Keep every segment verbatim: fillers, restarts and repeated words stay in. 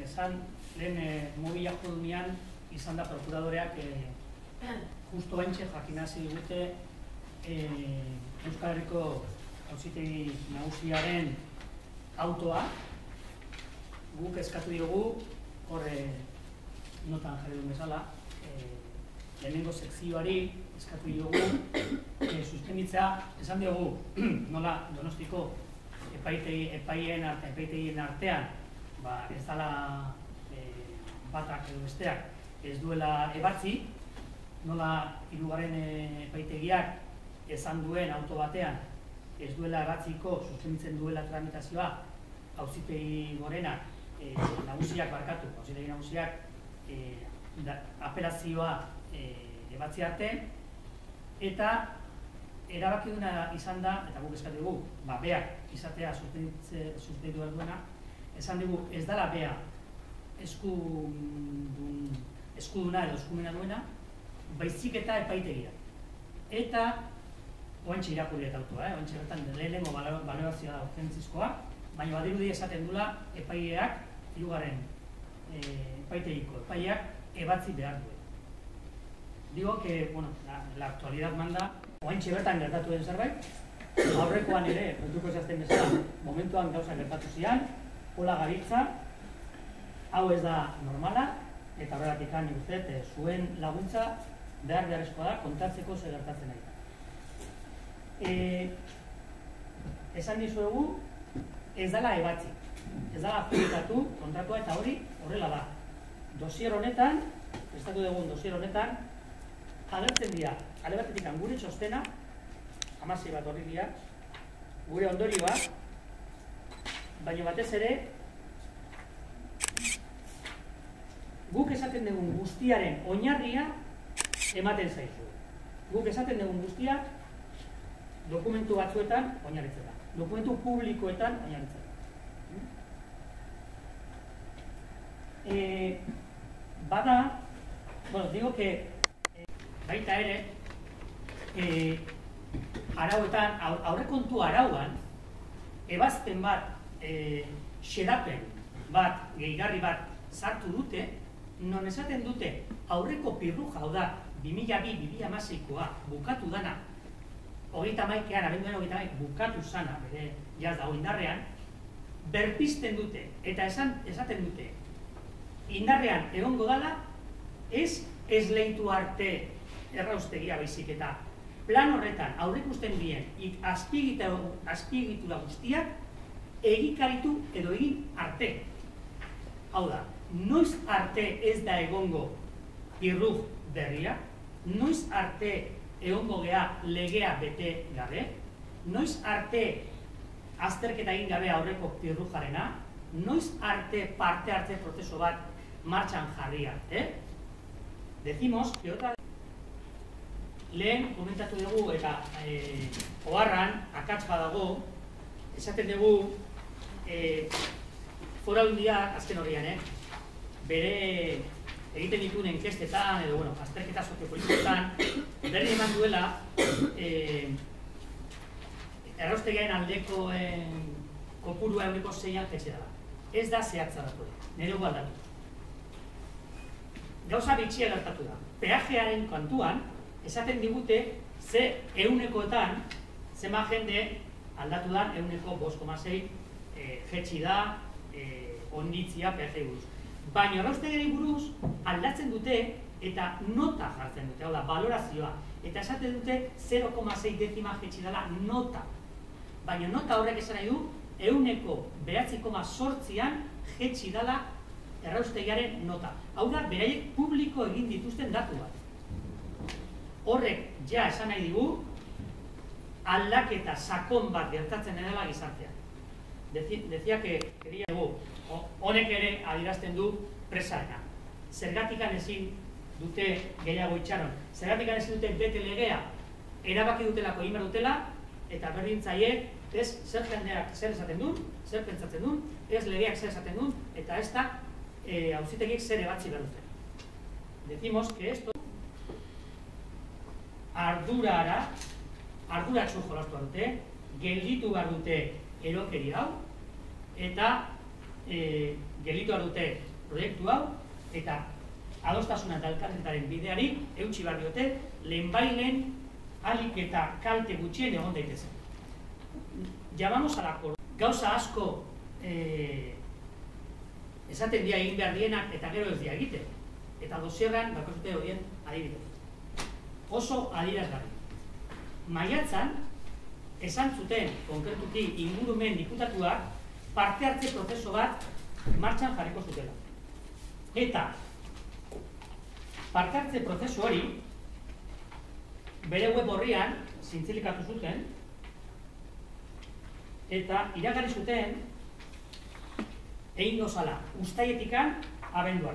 esan, lehen mobila jodunean izan da prokuradoreak justo baintxe jakinazi dute Euskal Herriko Auzitegi Nagusiaren autoa. Guk eskatu diogu, horre notan jarri duen bezala, lehenengo sekzioari eskatu diogu suspenditzea, esan diogu nola Donostiko epaitegien artean ez dela batak edo besteak ez duela ebatzi, nola hirugarren epaitegiak esan duen auto batean ez duela ebatziko suspenditzen duela tramitazioa Auzitegi Gorenak nagusiak barkatu, Auzitegi Nagusiak apelazioa ebatzi arte, eta erabaki duena izan da, eta guk eskatu dugu, beak izatea suspenditu behar duena, esan dugu ez dela bea eskuduna edo eskumena duena, baizik eta epaitegia. Eta, oantxe irakurri eta autua, oantxe bertan lehenengo balorazioa da urgentzizkoa, baina badirudi esaten dula epaileak, hirugarren epaitegiko epaileak ebatzi behar duen. Digo que, bueno, la actualidad manda, oantxe bertan gertatu den zerbait, aurrekoan ere, kontuko ezazten bezala, momentuan gauza gertatu zian, hola garitza, hau ez da normala, eta horregatik nik uste, zuen laguntza behar beharrezkoa da kontatzeko zer gertatzen ari. Esan dizuegu, ez dela ebatzi, ez dela aplikatu kontratua eta hori horrela da. Dosier honetan, prestatu dugun dosier honetan, agertzen dira, ale batetik gure txostena, hamasei bat horri dira, gure ondorioa, baina batez ere, guk esaten dugun guztiaren oinarria ematen zaizu. Guk esaten dugun guztia dokumentu batzuetan oinarritzen da. Dokumentu publikoetan oinarritzen da. Bada, bueno, digo que baita ere, arauetan, aurrekontu arauan, ebazten bat, xedapen bat, gehigarri bat sartu dute, non esaten dute aurreko pirruja, hau da, bi mila bi bi mila hamaseikoa bukatu dana, hogeita hamaikean, abenduaren hogeita hamaik bukatu zana, bere jaz dago indarrean, berpisten dute, eta esaten dute, indarrean egongo dala, ez esleitu arte erraustegia baizik eta plan horretan aurrikusten dien azpiegitura guztiak egikaritu edo egin arte. Hau da, noiz arte ez da egongo irrug berria, noiz arte egongo gea legea bete gabe, noiz arte azterketa egin gabe aurreko pirrujarena, noiz arte parte hartze prozeso bat martxan jarri arte. Decimos que otra lehen komentatu dugu eta oharran akats badago, esaten dugu Foru Aldundiak azken horrian, bere egiten dituen enkestetan edo azterketa soziopolitikoetan berri eman duela erraustegiaren aldeko kopurua ehuneko seian jaitsi dela. Ez da zehatza datu, nire gu aldatu. Gauza bitxia gertatu da. Peajearen kantuan esaten digute ze ehunekoetan zema jende aldatu da ehuneko bost koma sei jaitsi da onditzia peajei buruz. Baina erraustegiari buruz aldatzen dute eta nota jartzen dute, hau da, balorazioa. Eta esaten dute zero koma sei dezima jaitsi dela nota. Baina nota horrek esan nahi du ehuneko bederatzi koma zortzian jaitsi dela erraustegiaren nota. Hau da, beraiek publiko egin dituzten datu bat. Horrek ja esan nahi digu aldaketa sakon bat gertatzen dela gizartean. Decía que quería dugu, honek ere adierazten du presaena. Zergatikan ezin dute gehiago itxaron. Zergatikan ezin dute bete legea, erabaki dutelako egin behar dutela, eta berdintzaiek ez zer jendeak zer esaten duen, zer pentsatzen duen, ez legeak zer esaten duen, eta ez da auzitegiek zer ebatzi behar duten. Decimos que esto ardurara, arduratxo jolastu behar dute, gelditu behar dute erokeri hau, eta gelditu behar dute proiektu hau, eta adostasuna eta elkarrizketaren bideari eutsi behar diote lehenbailen ahalik eta kalte gutxien egon daitezen. Llamamos a la cor... Gauza asko eh, esaten dia egin behar dienak eta gero ez dia egite. Eta dosierran bakosute horien adibidez. Oso adierazgarri. Maiatzan, esan zuten, konkretuki ingurumen diputatuak, parte hartze prozeso bat martxan jarriko zutela. Eta parte hartze prozesu hori bere web horrian zintzilikatu zuten eta iragarri zuten egin dozala uztailetikan abenduan.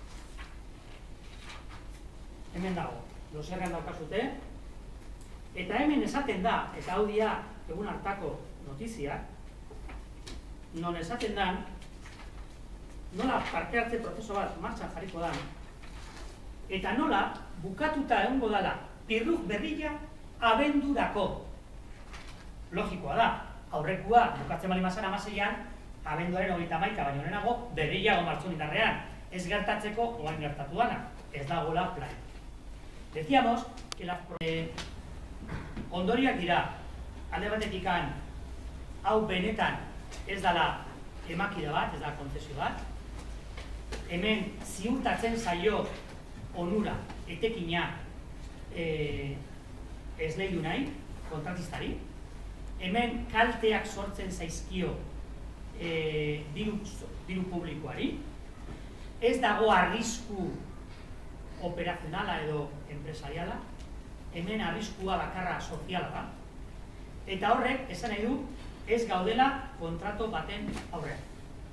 Hemen dago, dosierran daukazute, eta hemen esaten da, eta hau dia egun hartako notizia, non esaten da nola parte hartze prozeso bat martxan jarriko da, eta nola bukatuta egongo dela pirruk berria abendurako. Logikoa da, aurrekua bukatzen bali mazan amaseian, abenduaren hogeita hamaika baino lehenago berriago martxon indarrean. Ez gertatzeko oain gertatu dana, ez dagoela plan. Decíamos que las eh, ondoriak dira, alde batetikan hau benetan ez dela emakida bat, ez da kontzesio bat. Hemen ziurtatzen zaio onura, etekina eh, ez lehidu nahi, kontratistari. Hemen kalteak sortzen zaizkio eh, diru, diru publikoari. Ez dago arrisku operazionala edo empresariala, hemen arriskua bakarra soziala da. Eta horrek, esan nahi du, ez gaudela kontrato baten aurrean.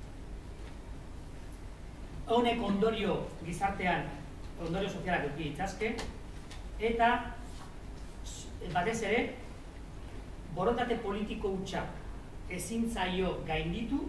Honek ondorio gizartean, ondorio sozialak eduki ditzazke, eta batez ere, borondate politiko hutsa ezin zaio gainditu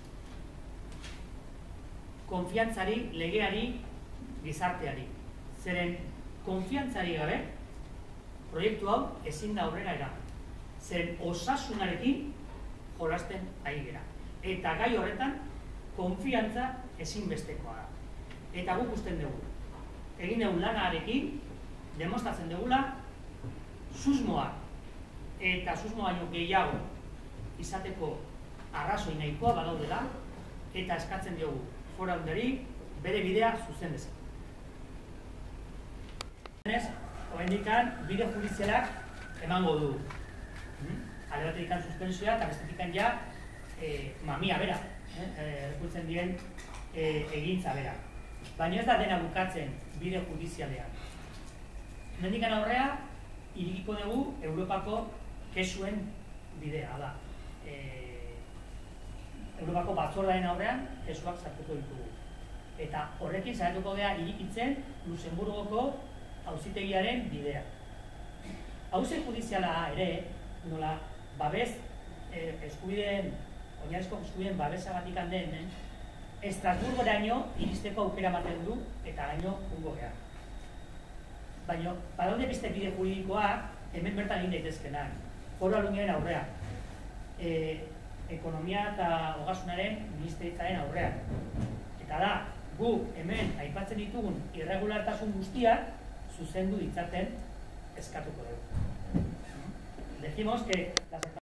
konfiantzari, legeari, gizarteari. Zeren, konfiantzari gabe, proiektu hau ezin da aurrera eraman. Zeren, osasunarekin jolasten ari gara. Eta gai horretan, konfiantza ezinbestekoa da. Eta guk usten dugu. Egin egun lanarekin, demostratzen dugula, susmoa eta susmo baino gehiago izateko arrazoi nahikoa badaudela, eta eskatzen diogu Foru Aldundiari bere bidea zuzen dezan. Oraindikan bide judizialak emango du. Alde batetikan suspensioa eta bestetikan ja mamia bera, errekurtzen diren egintza bera. Baina ez da dena bukatzen bide judizialean. Hemendikan aurrea, irikiko dugu Europako kesuen bidea da. Europako batzordaren aurrean kesuak sartuko ditugu. Eta horrekin saiatuko gara irikitzen Luxemburgoko auzitegiaren bidea. Auzi judiziala ere, nola, babes, eskubideen, oinarrizko eskubideen babesagatik den, Estrasburgoraino iristeko aukera ematen du eta gaino ungo geha. Baina, badaude beste bide juridikoak, hemen bertan egin daitezkenak. Foru Aldundiaren aurrean, ekonomia eta ogasunaren ministeritzaren aurrean. Eta da, gu hemen aipatzen ditugun irregulartasun guztiak zuzendu ditzaten eskatuko dugu. Decimos que las